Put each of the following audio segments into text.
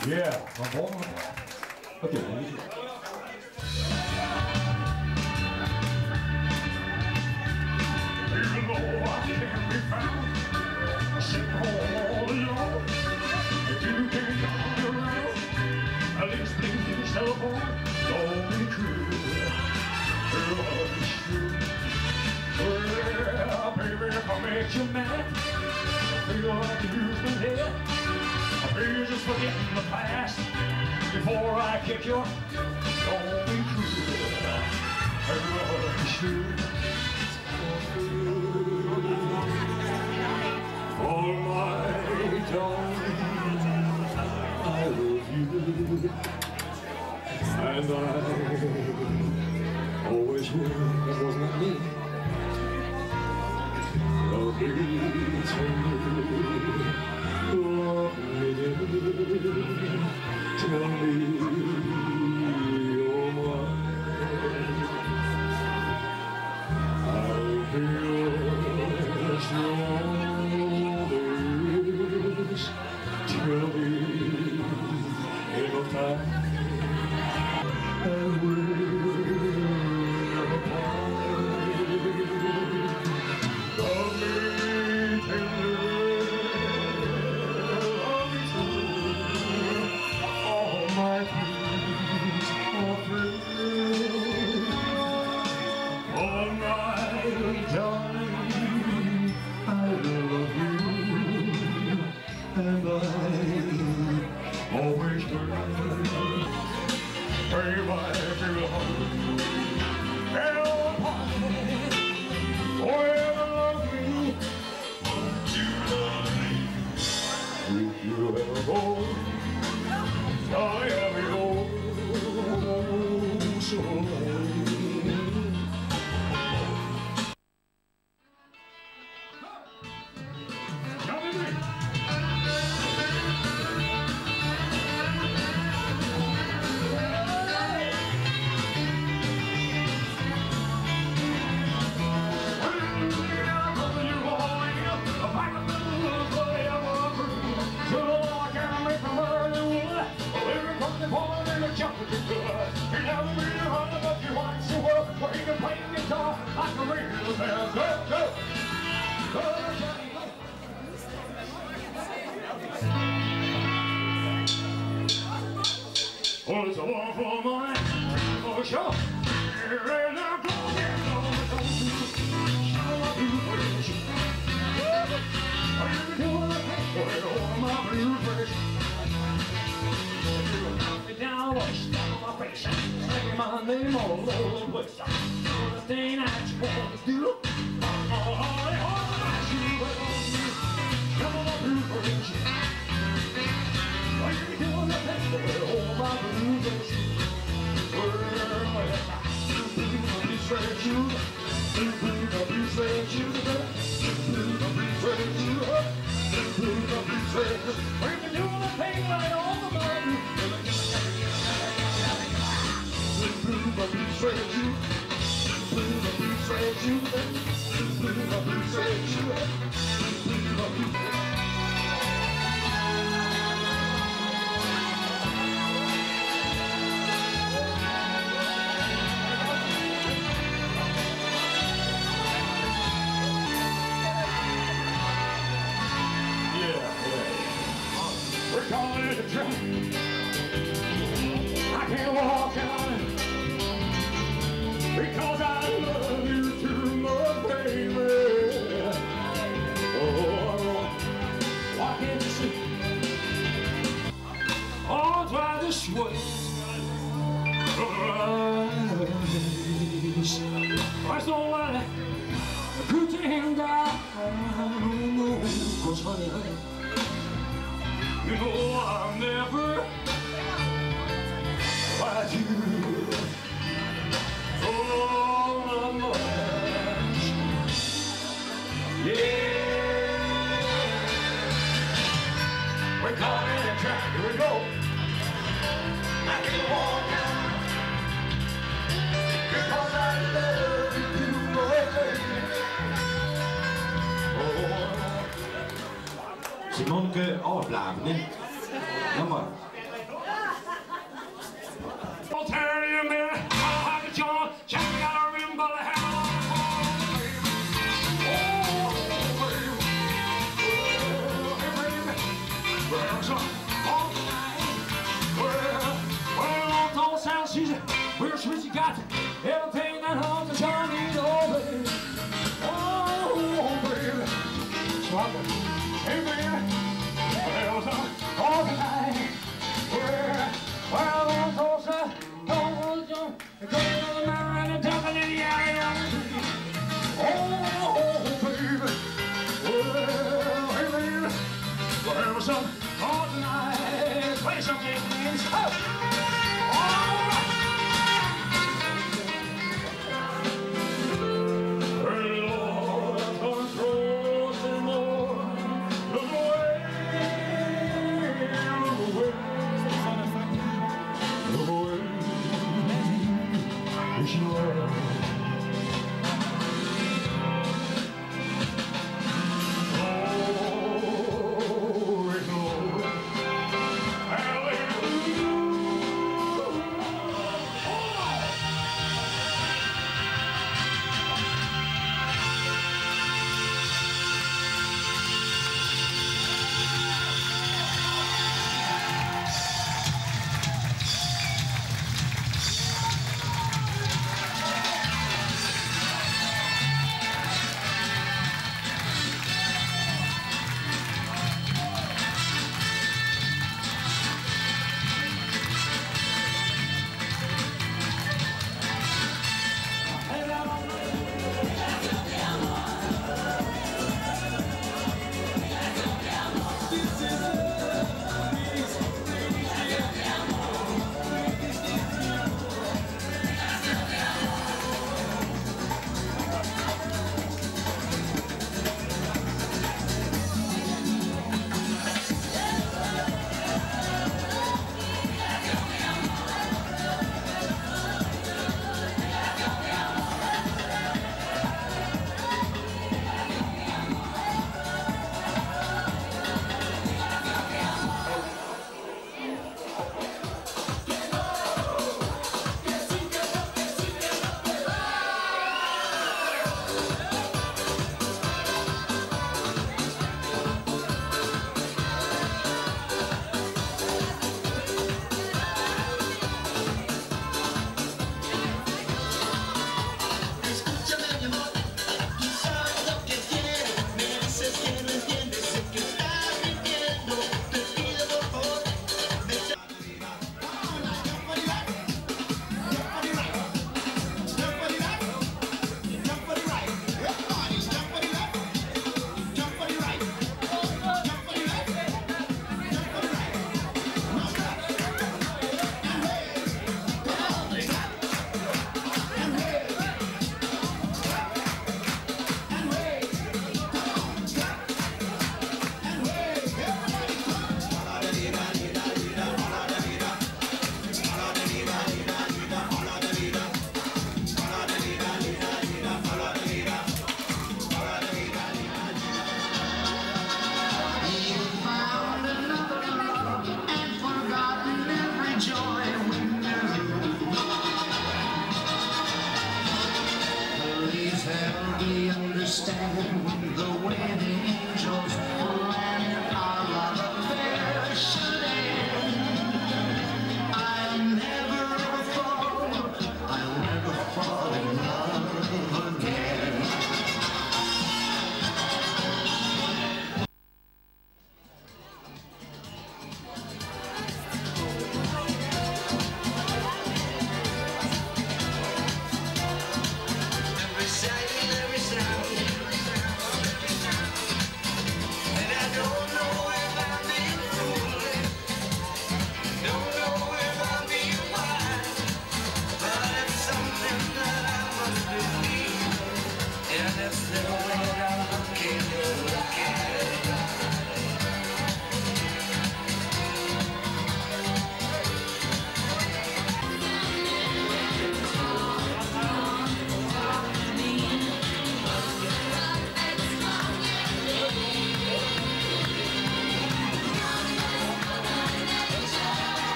Yeah, van volgende. Oké, dan moet je. Even though I can't be found, sitting home all alone. If you can't come around, at least please telephone. Don't be cruel, it's true. Well, baby, if I make you mad, I feel like you used my head. You're just forgetting the past before I kick your don't be cruel. I love you should. For my darling, I love you, and I always will. That was not me. Love me tenderly. Love me, tell me you're mine. I'll be yours always. Tell me in no time I will never part. Love me tenderly. Darling, I love you, and I always will. Babe, I feel hungry, hell apart. Forever love me, if you ever go, I ever go so long. Well, it's a one for mine, for sure. Here and I go, my blue face. You knock me down, on my face, say my name all over the place. The thing that you want to do, we're calling it a trap. I can't walk out because I love you too much, baby. Oh, why can't you see? I'll drive this way. That's all I could think I know, 'cause honey, you know I'll never fight you so much. Yeah, we're caught in a trap. Here we go. I can walk out because I love you, baby. Oh. Simonke afblaven, hè? Jammer. We're sweet, you got everything that hunts is on these old baby. Oh, baby. So I'm gonna, hey, baby. Well, all tonight. Well, I'm closer. Don't go to the mountain and jumping in the alley. Oh, baby. Well, hey, baby. Well, some all tonight. Play something, please. Oh.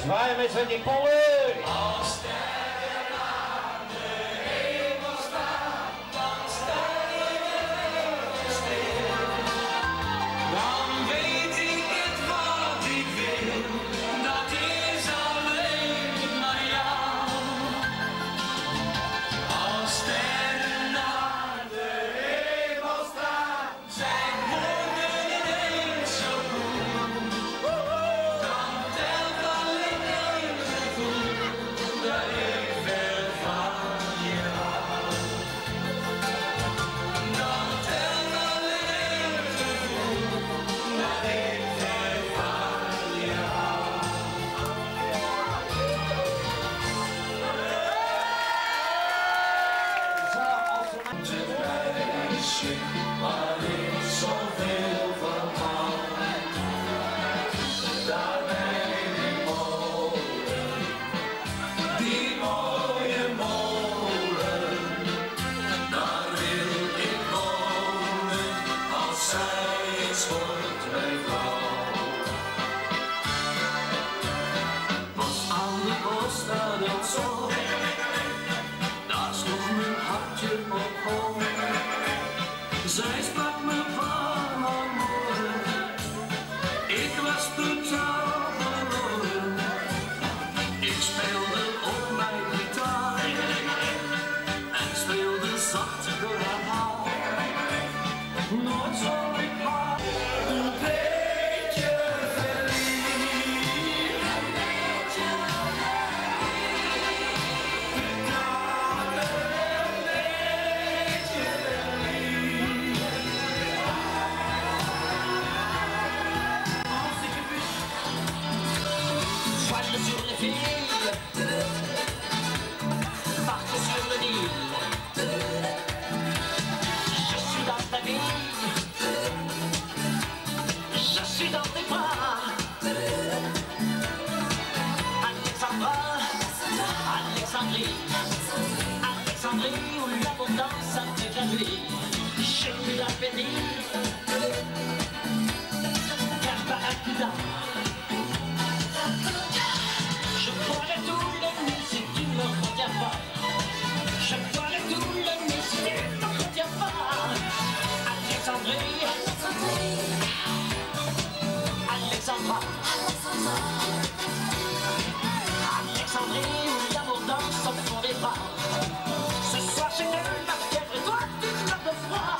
zwaaien met zijn die pollen. Als sterren aan de hemel staan, dan sterren stil. Dan weet ik het wat ik wil, dat is alleen maar jou. Als sterren aan de hemel staan, zijn woorden ineens zo goed. Dan telt alleen één gevoel, dat ik veel van je hou. Dan telt alleen één gevoel, dat ik veel van je hou. Een meisje waar ik zoveel van hou. Daar bij die mooie molen, daar wil ik wonen als zij eens wordt mijn vrouw. Was aan de bos aan het zon, daar sloeg mijn hartje op hoog. Zij sprak me van haar morgen, ik was totaal verloren. Ik speelde op mijn gitaar en speelde zacht door haar haar. Nooit zal ik haar een beetje verliefd. Een beetje Voile sur les filles, partout sur le Nil. Je suis dans ta vie, je suis dans tes bras. Alexandra, Alexandrie, Alexandrie où l'abondance a fait gravir. J'ai plus l'appétit, car Barracuda. Je boirai tout le nuit si tu me retiens pas. Je boirai tout le nuit si tu me retiens pas. Alexandrie, Alexandra, Alexandrie où l'amour danse au fond des bras. Ce soir j'ai de la fièvre et toi tu meurs de froid.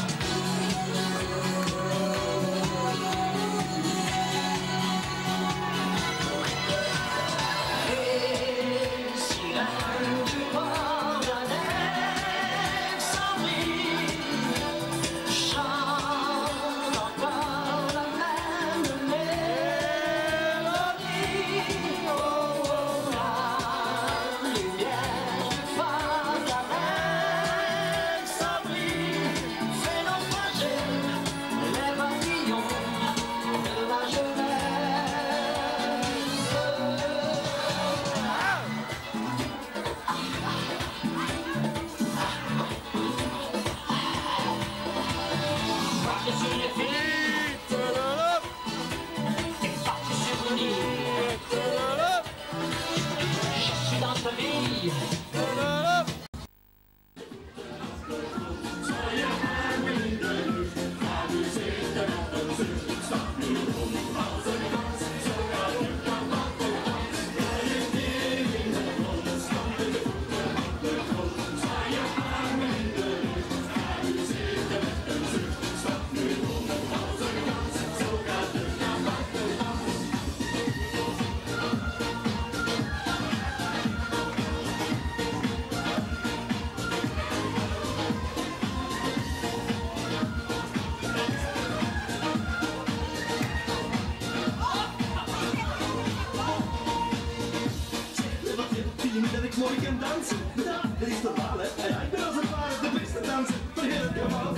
Mooi kan dansen, ja, dat is de bal, hè. Ja, ik ben als het ware de beste danser van heel het kamal.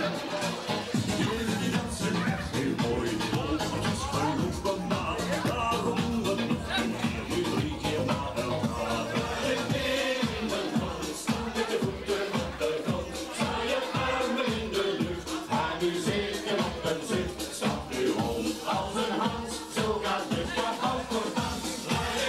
Jullie die dansen echt heel mooi, want het is genoeg van maat. Daarom dat ik nu 3 keer na elkaar. Ik neem in de hand, sta met de voeten op de grond. Sta je armen in de lucht, ga nu zitten op een zucht. Stap nu om als een hand, zo gaat het, ja, hou voor dans.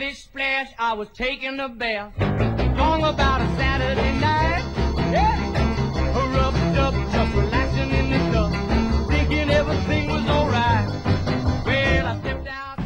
splish splash, I was taking a bath. Long about a Saturday night. Yeah. Rubbed up, just relaxing in the tub, thinking everything was alright. Well, I stepped out.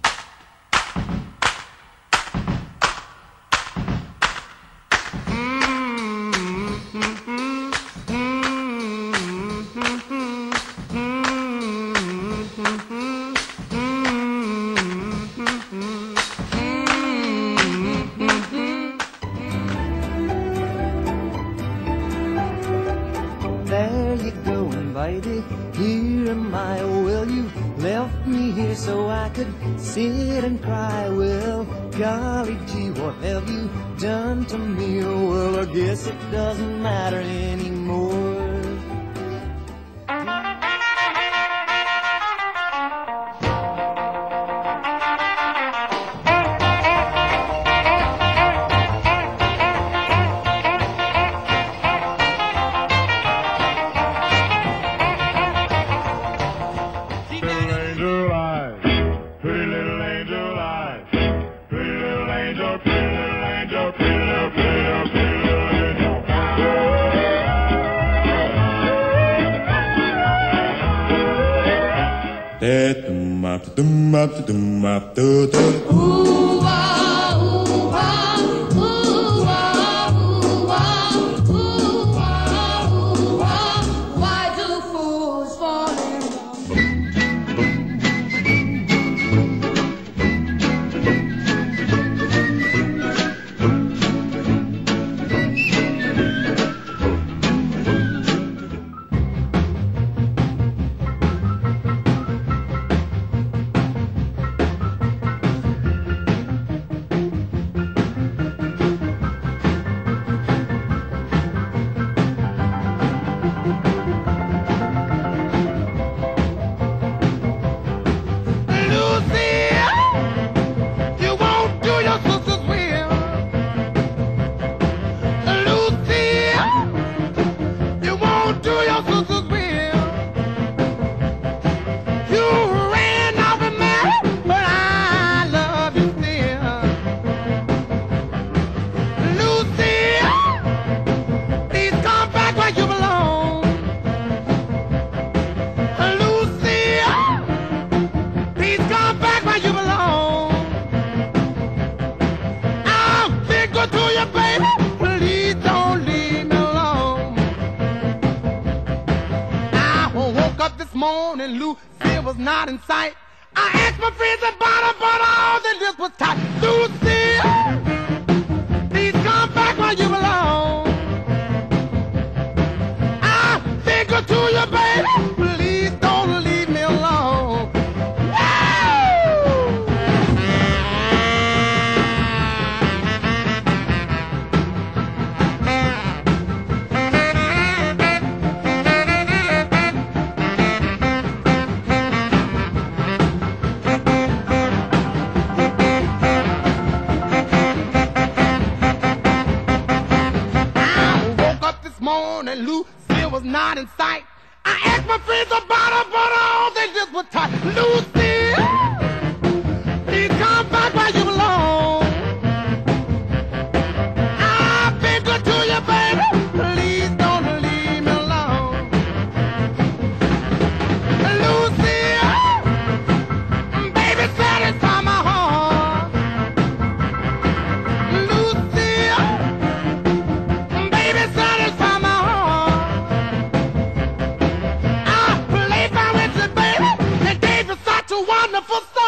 There you go, and baby, here am I. Well, you left me here so I could sit and cry. Well, golly gee, what have you done to me? Well, I guess it doesn't matter anymore. Angel eyes, pretty little angel eyes, pretty little angel, pretty little angel, pretty little, pretty little, pretty little angel. Why do fools fall in love? Morning, Lucy was not in sight. I asked my friends about her, but all they did was tight. Lucy, please come back where you belong. I think to you, baby, please don't leave me alone. Morning, Lucy was not in sight. I asked my friends about her, but all they did was tight. Lucy, please come back where you belong. I've been good to you, baby. Please don't leave me alone. Lucy, baby, satisfy my heart. Lucy, baby, satisfy. Wonderful stuff.